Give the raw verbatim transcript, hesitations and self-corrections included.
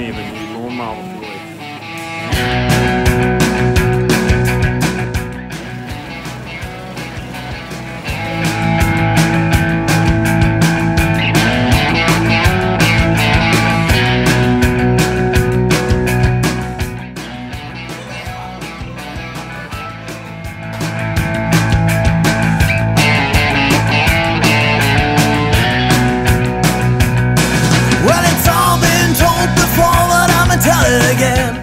even die normal durch. Well, it's all been told before, but I'ma tell it again.